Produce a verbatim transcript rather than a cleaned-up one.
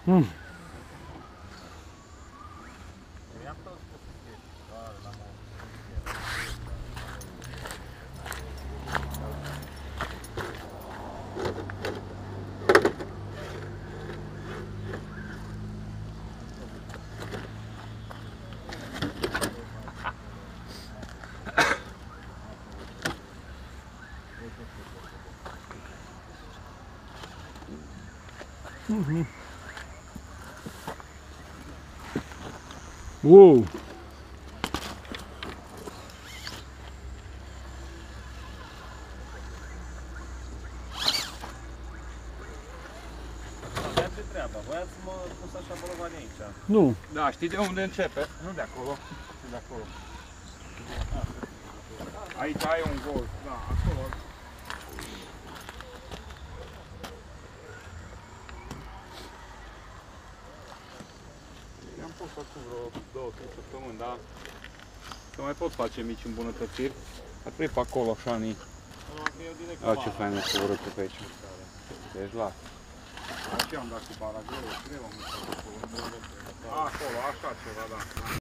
Mm. Mm-hmm. Wow! Merge treaba, voiați să mă pus așa bolovani aici. Nu. Da, știi de unde începe? Nu de acolo, de acolo. Aici ai un gol, da, acolo. I-am pus acum vreo două, trei săptămâni, da? Să mai pot face mici îmbunătățiri. A trebuit pe acolo, așa, ni. A, ce fain e coborâtă pe aici. Deci las. Așa am dat cu bara, greu, greu am dat acolo. Acolo, așa ceva, da.